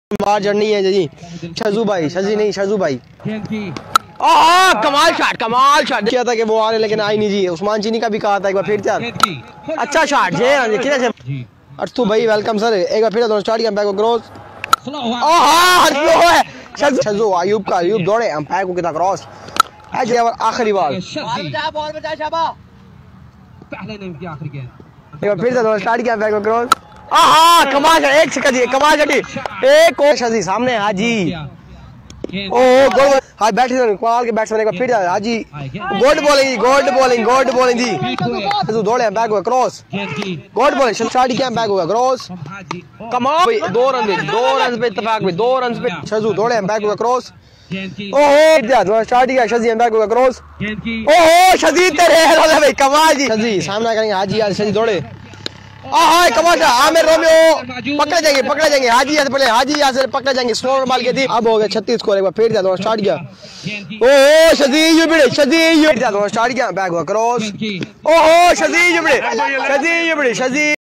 बाहर चढ़नी है जी। शजू भाई, शजी नहीं शजू भाई। कमाल शॉट किया था कि वो आ रहे लेकिन आई नहीं जी। उस्मान चीनी का भी कहा था एक बार फिर चार। अच्छा शॉट जे किधर से अर्थू भाई वेलकम सर। एक बार फिर दोनों स्टार्ट किया बैक क्रॉस। है शजू अयूब का, अयूब दौड़े अंपायर को कितना क्रॉस। आज आखिरी बॉल फिर से दोनों स्टार्ट किया बैक क्रॉस। कमाल एक सेकंड जी, कमाल एक और शजी सामने हाजी। ओ गोल हां बैट्समैन कमाल के बैट्समैन एक बार फिर हाजी। गुड बॉलिंग जी। शजू दौड़े बैक हुआ क्रॉस। गुड बॉलिंग स्टार्ट किया बैक हुआ क्रॉस। कमाल 2 रन पे इत्तेफाक में 2 रन पे शजू दौड़े बैक हुआ क्रॉस। ओहो स्टार्ट किया शजी बैक हुआ क्रॉस। ओहो शजी तेरे भाई कमाल जी। शजी सामना करेंगे हाजी। आज शजी दौड़े कमाल आमिर रोमियो पकड़े जाएंगे हाजी यहाँ से पहले हाजी यहाँ से पकड़े जाएंगे। स्लो बॉल के थी अब हो गया 36 स्कोर। एक बार फिर जाता स्टार्ट किया। ओहो शजी स्टार्ट किया बैक हुआ क्रॉस। ओहो शजी